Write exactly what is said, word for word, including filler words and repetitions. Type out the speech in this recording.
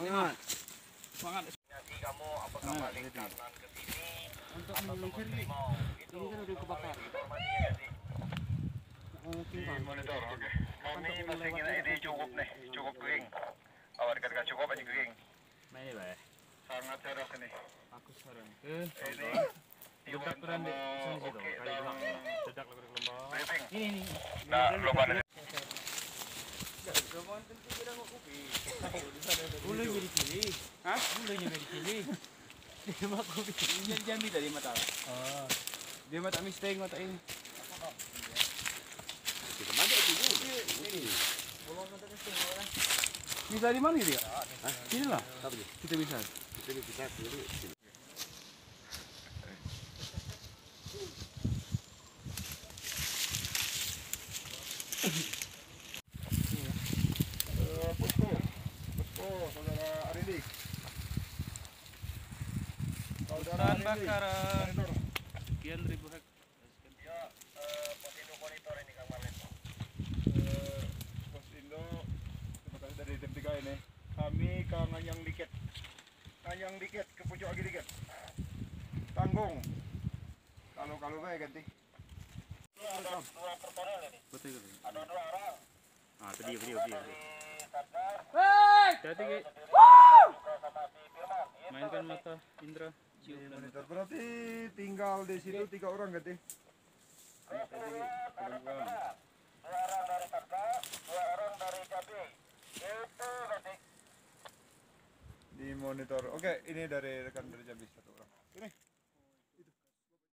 Semangat. Semangat. Jadi kamu apakah balik kanan ke sini Untuk atau menyingkir ke nih. mau? Itu Ini kan udah kebakar. informasinya jadi. Mungkin Di Bang. monitor, oke. Kami masih kira ini cukup nih, cukup kering. Awal dikatakan cukup aja kering. Main ya, Pak. Sangat cerah ini. Aku saran ke Ini Dedak keren di sana situ. oke Kali dan bilang dedak lebih lembab. briefing. Ini nih. Nah, belum ada. Boleh jadi sini. Hah? Boleh jadi sini. Dia mah kopi. Ini jambi tadi mata. Oh. Dia mata mistake mata ini. Kita mandi dulu. Bisa di mana dia? Sini lah. Apa dia? Kita bisa. Kita bisa dulu sini. Posko, posko, saudara Arindi. Saudara Bahan Arindi. bakaran. Monitor. Sekian ribu hek. Ya, eh, Posindo monitor ini Kang Marlin. Posindo, terima kasih dari tim tiga ini. Kami ke nganyang dikit, nganyang dikit ke pucuk lagi dikit. Tanggung. Kalau kalau baik ganti. Ada dua personel ini. Betul gitu. Ada dua orang. Ah, tadi video video. Hei! Hati-hati, Ki. Mainkan mata Indra. Di monitor berarti tinggal di situ tiga orang ganti. Tadi pelan-pelan. Dua orang dari Satgas, dua orang dari Jambi. Itu ganti. Di monitor. Oke, ini dari rekan dari Jambi satu orang. Ini.